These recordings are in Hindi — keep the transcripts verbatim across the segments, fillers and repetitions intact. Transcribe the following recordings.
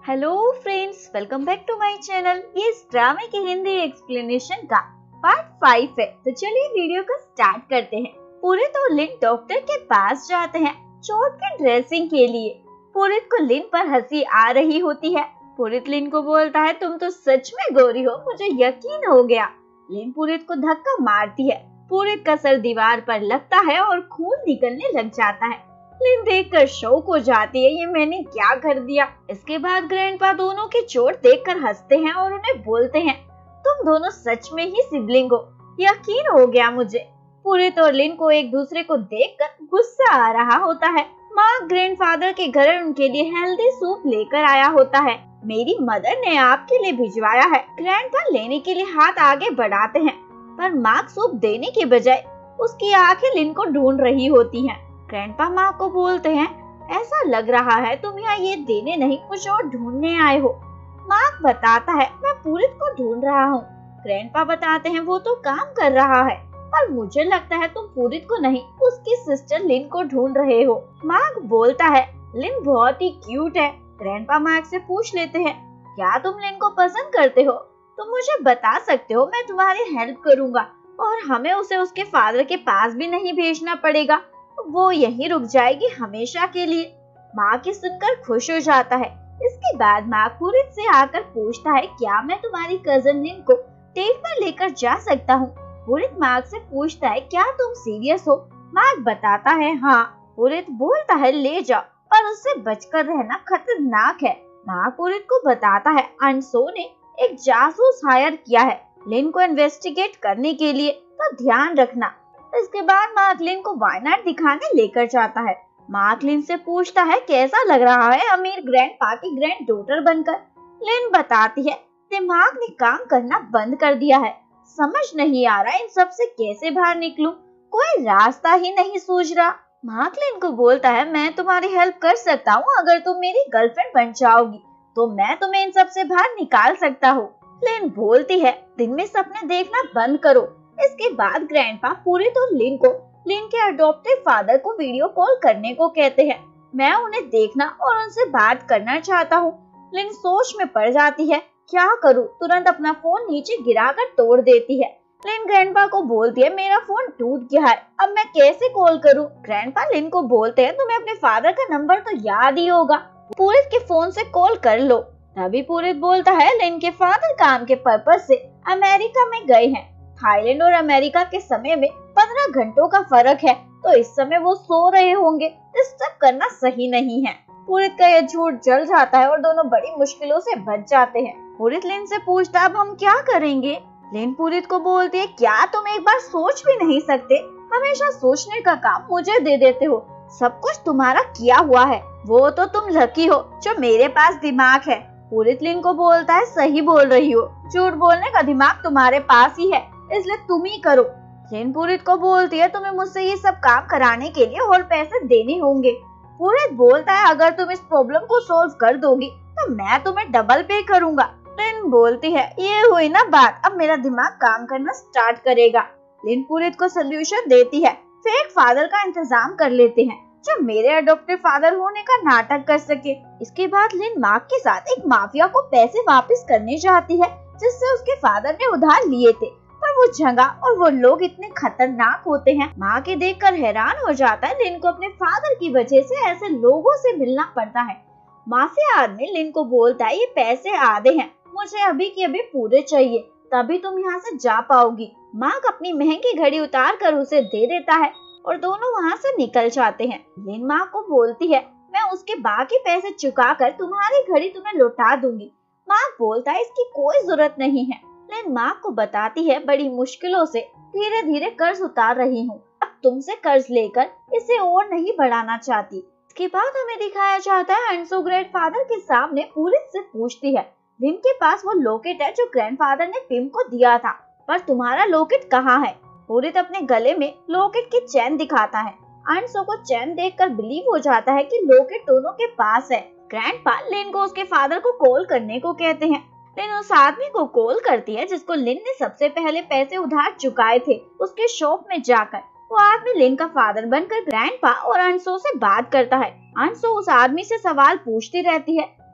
Hello friends, welcome back to my channel. ये इस ड्रामे की हिंदी एक्सप्लेनेशन का पार्ट फाइव है। तो चलिए वीडियो को स्टार्ट करते हैं। पुरित और लिन डॉक्टर के पास जाते हैं चोट की ड्रेसिंग के लिए। पुरित को लिन पर हंसी आ रही होती है। पुरित लिन को बोलता है, तुम तो सच में गोरी हो, मुझे यकीन हो गया। लिन पुरित को धक्का मारती है। पुरित का सर दीवार पर लगता है और खून निकलने लग जाता है। लिन देखकर शौक हो जाती है, ये मैंने क्या कर दिया। इसके बाद ग्रैंडपा दोनों की चोट देखकर हंसते हैं और उन्हें बोलते हैं, तुम दोनों सच में ही सिबलिंग हो, यकीन हो गया मुझे। पुरित और लिन को एक दूसरे को देखकर गुस्सा आ रहा होता है। माँ ग्रैंडफादर के घर उनके लिए हेल्दी सूप लेकर आया होता है। मेरी मदर ने आपके लिए भिजवाया है। ग्रैंडपा लेने के लिए हाथ आगे बढ़ाते हैं, पर माँ सूप देने के बजाय उसकी आंखें लिन को ढूंढ रही होती हैं। ग्रैंडपा माँ को बोलते हैं, ऐसा लग रहा है तुम यहाँ ये देने नहीं कुछ और ढूंढने आए हो। माँ बताता है, मैं पुरित को ढूंढ रहा हूँ। ग्रैंडपा बताते हैं, वो तो काम कर रहा है, पर मुझे लगता है तुम पुरित को नहीं उसकी सिस्टर लिन को ढूंढ रहे हो। मार्क बोलता है, लिन बहुत ही क्यूट है। ग्रैंडपा मार्क से पूछ लेते हैं, क्या तुम लिन को पसंद करते हो? तुम मुझे बता सकते हो, मैं तुम्हारी हेल्प करूँगा और हमें उसे उसके फादर के पास भी नहीं भेजना पड़ेगा। वो यहीं रुक जाएगी हमेशा के लिए। माँ की सुनकर खुश हो जाता है। इसके बाद माँ पुरित से आकर पूछता है, क्या मैं तुम्हारी कजन लिन को डेट पर लेकर जा सकता हूँ? पुरित मार्क से पूछता है, क्या तुम सीरियस हो? मार्क बताता है, हाँ। पुरित बोलता है, ले जाओ, पर उससे बचकर रहना खतरनाक है। माँ पुरित को बताता है, अंशो ने एक जासूस हायर किया है लिन को इन्वेस्टिगेट करने के लिए, तो ध्यान रखना। इसके बाद मार्क लिन को वायनाड दिखाने लेकर जाता है। मार्क लिन से पूछता है, कैसा लग रहा है अमीर ग्रैंडपा की ग्रैंड डॉटर बनकर? लिन बताती है, दिमाग ने काम करना बंद कर दिया है। समझ नहीं आ रहा इन सब से कैसे बाहर निकलूं, कोई रास्ता ही नहीं सूझ रहा। मार्क लिन को बोलता है, मैं तुम्हारी हेल्प कर सकता हूँ। अगर तुम मेरी गर्लफ्रेंड बन जाओगी तो मैं तुम्हें इन सब से बाहर निकाल सकता हूँ। लिन बोलती है, दिन में सपने देखना बंद करो। इसके बाद ग्रैंडपा पुरित और लिन को लिन के अडॉप्टिव फादर को वीडियो कॉल करने को कहते हैं। मैं उन्हें देखना और उनसे बात करना चाहता हूँ। लिन सोच में पड़ जाती है, क्या करूँ? तुरंत अपना फोन नीचे गिराकर तोड़ देती है। लिन ग्रैंडपा को बोलती है, मेरा फोन टूट गया है, अब मैं कैसे कॉल करूँ? ग्रैंडपा लिन को बोलते हैं, तुम्हें अपने फादर का नंबर तो याद ही होगा, पुरित के फोन से कॉल कर लो। तभी पुरित बोलता है, लिन के फादर काम के पर्पज से अमेरिका में गए हैं। थाईलैंड और अमेरिका के समय में पंद्रह घंटों का फर्क है, तो इस समय वो सो रहे होंगे। डिस्टर्ब करना सही नहीं है। पुरित का यह झूठ जल जाता है और दोनों बड़ी मुश्किलों से बच जाते हैं। पुरित लिन से पूछता, अब हम क्या करेंगे? लिन पुरित को बोलती है, क्या तुम एक बार सोच भी नहीं सकते? हमेशा सोचने का काम मुझे दे देते हो। सब कुछ तुम्हारा किया हुआ है। वो तो तुम लकी हो जो मेरे पास दिमाग है। पुरित लिन को बोलता है, सही बोल रही हो, झूठ बोलने का दिमाग तुम्हारे पास ही है, इसलिए तुम ही करो। लिन पुरित को बोलती है, तुम्हें मुझसे ये सब काम कराने के लिए और पैसे देने होंगे। पुरित बोलता है, अगर तुम इस प्रॉब्लम को सॉल्व कर दोगी तो मैं तुम्हें डबल पे करूंगा। लिन बोलती है, ये हुई ना बात, अब मेरा दिमाग काम करना स्टार्ट करेगा। लिन पुरित को सोल्यूशन देती है, फेक फादर का इंतजाम कर लेते हैं जो मेरे अडॉप्टिव फादर होने का नाटक कर सके। इसके बाद लिन मार्क के साथ एक माफिया को पैसे वापस करने चाहती है जिससे उसके फादर ने उधार लिए थे, पर वो जगह और वो लोग इतने खतरनाक होते हैं। माँ के देखकर हैरान हो जाता है। लिन को अपने फादर की वजह से ऐसे लोगों से मिलना पड़ता है। माफिया आदमी लिन को बोलता है, ये पैसे आधे हैं, मुझे अभी के अभी पूरे चाहिए, तभी तुम यहाँ से जा पाओगी। माँ अपनी महंगी घड़ी उतार कर उसे दे देता है और दोनों वहाँ से निकल जाते हैं। लिन माँ को बोलती है, मैं उसके बाकी पैसे चुका कर तुम्हारी घड़ी तुम्हें लौटा दूंगी। माँ बोलता है, इसकी कोई जरूरत नहीं है। लिन माँ को बताती है, बड़ी मुश्किलों से धीरे धीरे कर्ज उतार रही हूँ, अब तुमसे कर्ज लेकर इसे और नहीं बढ़ाना चाहती। इसके बाद हमें दिखाया जाता है, अंशो ग्रैंडफादर के सामने पुरित से पूछती है, लिन के पास वो लॉकेट है जो ग्रैंडफादर ने पिम को दिया था, पर तुम्हारा लॉकेट कहाँ है? पुरित अपने गले में लॉकेट की चैन दिखाता है। अंशो को चैन देखकर बिलीव हो जाता है कि लॉकेट दोनों के पास है। ग्रैंडपा लिन को उसके फादर को कॉल करने को कहते हैं। लिन उस आदमी को कॉल करती है जिसको लिन ने सबसे पहले पैसे उधार चुकाए थे। उसके शॉप में जाकर वो आदमी लिन का फादर बनकर ग्रैंडपा और अंशो से बात करता है। अंशो उस आदमी से सवाल पूछती रहती है।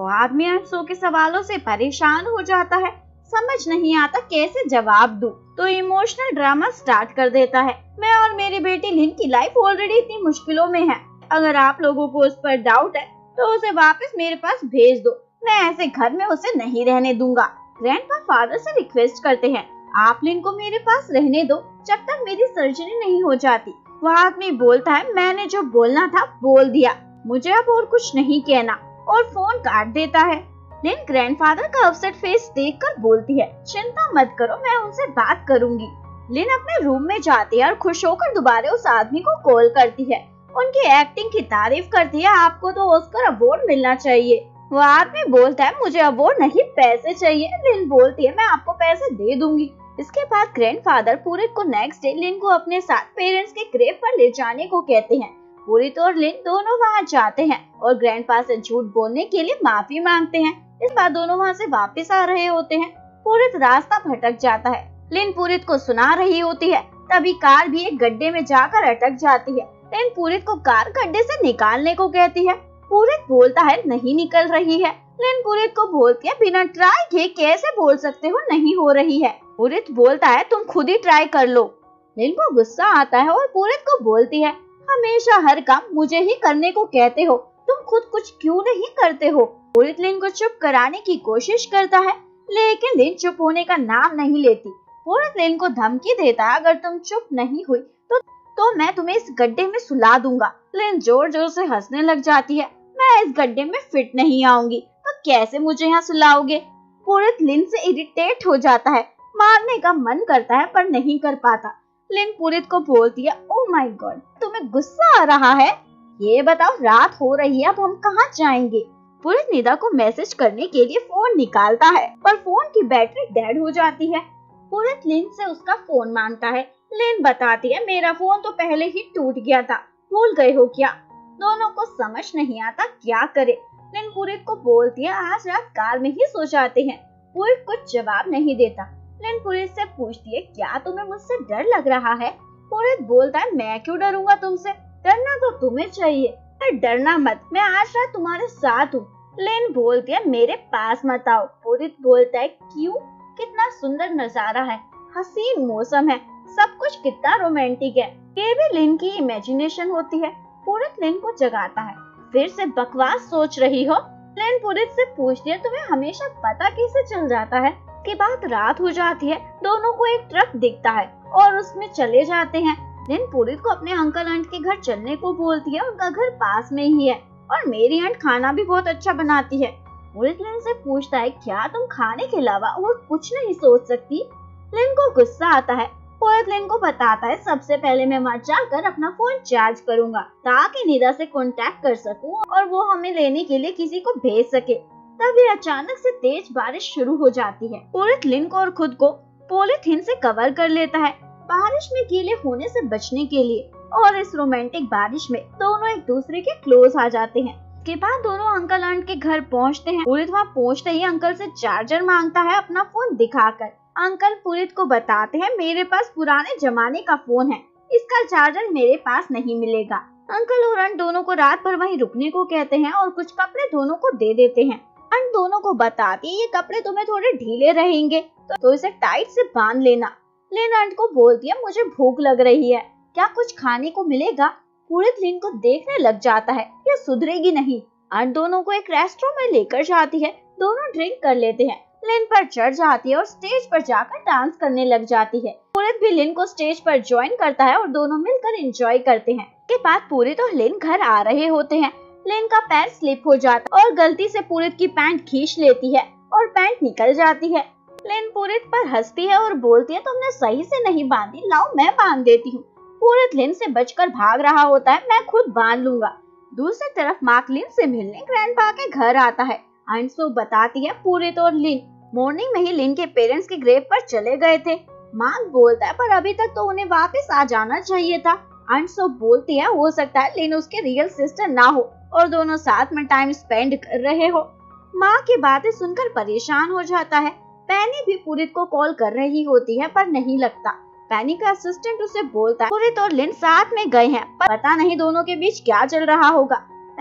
वो आदमी अंशु के सवालों से परेशान हो जाता है, समझ नहीं आता कैसे जवाब दूं, तो इमोशनल ड्रामा स्टार्ट कर देता है। मैं और मेरी बेटी लिन की लाइफ ऑलरेडी इतनी मुश्किलों में है, अगर आप लोगों को उस पर डाउट है तो उसे वापस मेरे पास भेज दो, मैं ऐसे घर में उसे नहीं रहने दूंगा। ग्रैंडपा फादर से रिक्वेस्ट करते हैं, आप लिन को मेरे पास रहने दो जब तक मेरी सर्जरी नहीं हो जाती। वह आदमी बोलता है, मैंने जो बोलना था बोल दिया, मुझे अब और कुछ नहीं कहना, और फोन काट देता है। लिन ग्रैंडफादर का अपसेट फेस देखकर बोलती है, चिंता मत करो, मैं उनसे बात करूंगी। लिन अपने रूम में जाती है और खुश होकर दोबारा उस आदमी को कॉल करती है, उनकी एक्टिंग की तारीफ करती है, आपको तो ऑस्कर अवार्ड मिलना चाहिए। वो आदमी बोलता है, मुझे अवार्ड नहीं पैसे चाहिए। लिन बोलती है, मैं आपको पैसे दे दूंगी। इसके बाद ग्रैंडफादर पूरित को नेक्स्ट डे लिन को अपने साथ पेरेंट्स के ग्रेव पर ले जाने को कहते हैं। पूरित और लिन दोनों वहां जाते हैं और ग्रैंडपा से झूठ बोलने के लिए माफी मांगते हैं। इस बार दोनों वहां से वापस आ रहे होते हैं। पूरित रास्ता भटक जाता है। लिन पूरित को सुना रही होती है, तभी कार भी एक गड्ढे में जाकर अटक जाती है। लिन पूरित को कार गड्ढे से निकालने को कहती है। पूरित बोलता है, नहीं निकल रही है। लिन पूरित को बोलती है, बिना ट्राई किए कैसे बोल सकते हो नहीं हो रही है। पूरित बोलता है, तुम खुद ही ट्राई कर लो। लिन को गुस्सा आता है और पूरित को बोलती है, हमेशा हर काम मुझे ही करने को कहते हो, तुम खुद कुछ क्यों नहीं करते हो। पूरित लिन को चुप कराने की कोशिश करता है, लेकिन लिन चुप होने का नाम नहीं लेती। पूरित लिन को धमकी देता है, अगर तुम चुप नहीं हुई तो तो मैं तुम्हें इस गड्ढे में सुला दूंगा। लिन जोर जोर से हंसने लग जाती है, मैं इस गड्ढे में फिट नहीं आऊंगी, तो कैसे मुझे यहाँ सुलाओगे। पूरित लिन से इरिटेट हो जाता है, मारने का मन करता है पर नहीं कर पाता। लिन पूरित को बोलती है, ओह माय गॉड, तुम्हें गुस्सा आ रहा है, ये बताओ रात हो रही है, अब हम कहाँ जाएंगे। पूरित निदा को मैसेज करने के लिए फोन निकालता है, पर फोन की बैटरी डेड हो जाती है। पूरित लिन से उसका फोन मांगता है। लिन बताती है, मेरा फोन तो पहले ही टूट गया था, भूल गए हो क्या। दोनों को समझ नहीं आता क्या करे। लिन पूरित को बोलती है, आज रात कार में ही सो जाते हैं। पूरित कुछ जवाब नहीं देता। लिन पूरित से पूछती है, क्या तुम्हें मुझसे डर लग रहा है। पूरित बोलता है, मैं क्यों डरूंगा तुमसे, डरना तो तुम्हें चाहिए, पर डरना मत, मैं आज रात तुम्हारे साथ हूँ। लिन बोलती है, मेरे पास मत आओ। पूरित बोलता है, क्यों, कितना सुंदर नजारा है, हसीन मौसम है, सब कुछ कितना रोमांटिक है। ये भी लिन की इमेजिनेशन होती है। पूरित लिन को जगाता है, फिर से बकवास सोच रही हो। लिन पूरित से पूछती है, तुम्हें हमेशा पता कैसे चल जाता है। के बाद रात हो जाती है। दोनों को एक ट्रक दिखता है और उसमें चले जाते हैं। लिन पूरित को अपने अंकल आंट के घर चलने को बोलती है, उनका घर पास में ही है और मेरी आंट खाना भी बहुत अच्छा बनाती है। पूरित लिन से पूछता है, क्या तुम खाने के अलावा और कुछ नहीं सोच सकती। लिन को गुस्सा आता है। पूरित लिन को बताता है, सबसे पहले मैं वहाँ जाकर अपना फोन चार्ज करूंगा ताकि निदा से कांटेक्ट कर सकूं और वो हमें लेने के लिए किसी को भेज सके। तभी अचानक से तेज बारिश शुरू हो जाती है। पूरित लिन को और खुद को पॉलीथीन से कवर कर लेता है, बारिश में गीले होने से बचने के लिए। और इस रोमांटिक बारिश में दोनों एक दूसरे के क्लोज आ जाते हैं। के बाद दोनों अंकल आंट के घर पहुंचते हैं। पूरित वहाँ पहुंचते ही अंकल से चार्जर मांगता है अपना फोन दिखाकर। अंकल पूरित को बताते हैं, मेरे पास पुराने जमाने का फोन है, इसका चार्जर मेरे पास नहीं मिलेगा। अंकल और आंट दोनों को रात भर वहीं रुकने को कहते हैं और कुछ कपड़े दोनों को दे देते हैं। आंट दोनों को बताती है, ये कपड़े तुम्हें थोड़े ढीले रहेंगे तो, तो इसे टाइट से बांध लेना। लिन आंट को बोलती है, मुझे भूख लग रही है, क्या कुछ खाने को मिलेगा। पूरित लिन को देखने लग जाता है, ये सुधरेगी नहीं। आंट दोनों को एक रेस्टोरेंट में लेकर जाती है। दोनों ड्रिंक कर लेते हैं। लिन पर चढ़ जाती है और स्टेज पर जाकर डांस करने लग जाती है। पूरित भी लिन को स्टेज पर ज्वाइन करता है और दोनों मिलकर एंजॉय करते हैं। के बाद पूरित और लिन घर आ रहे होते हैं। लिन का पैर स्लिप हो जाता है और गलती से पूरित की पैंट खींच लेती है और पैंट निकल जाती है। लिन पूरित पर हंसती है और बोलती है, तुमने सही से नहीं बांधी, लाओ मैं बांध देती हूँ। पूरित लिन से बचकर भाग रहा होता है, मैं खुद बांध लूंगा। दूसरी तरफ मार्क लिन से मिलने ग्रैंडपा के घर आता है। आंसू बताती है, पूरित और लिन मॉर्निंग में ही लिन के पेरेंट्स के ग्रेव पर चले गए थे। मार्क बोलता है, पर अभी तक तो उन्हें वापस आ जाना चाहिए था। आंसू बोलती है, हो सकता है लिन उसके रियल सिस्टर ना हो और दोनों साथ में टाइम स्पेंड कर रहे हो। माँ की बातें सुनकर परेशान हो जाता है। पैनी भी पूरित को कॉल कर रही होती है पर नहीं लगता। पैनी का असिस्टेंट उसे बोलता है, पूरित और लिन साथ में गए हैं, पर पता नहीं दोनों के बीच क्या चल रहा होगा।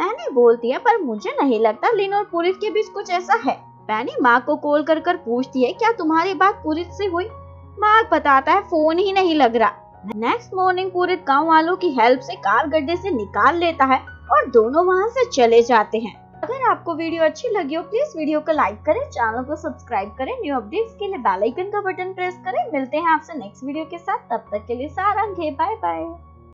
पैनी बोलती है पर मुझे नहीं लगता लिन और पुरित के बीच कुछ ऐसा है। पैनी माँ को कॉल कर कर पूछती है क्या तुम्हारी बात पुरित से हुई। मार्क बताता है फोन ही नहीं लग रहा। नेक्स्ट मॉर्निंग पुरित गाँव वालों की हेल्प से कार गड्ढे से निकाल लेता है और दोनों वहाँ से चले जाते हैं। अगर आपको वीडियो अच्छी लगी हो प्लीज वीडियो को लाइक करें, चैनल को सब्सक्राइब करें, न्यू अपडेट्स के लिए बेल आइकन का बटन प्रेस करें। मिलते हैं आपसे नेक्स्ट वीडियो के साथ, तब तक के लिए सारंग है, बाय बाय।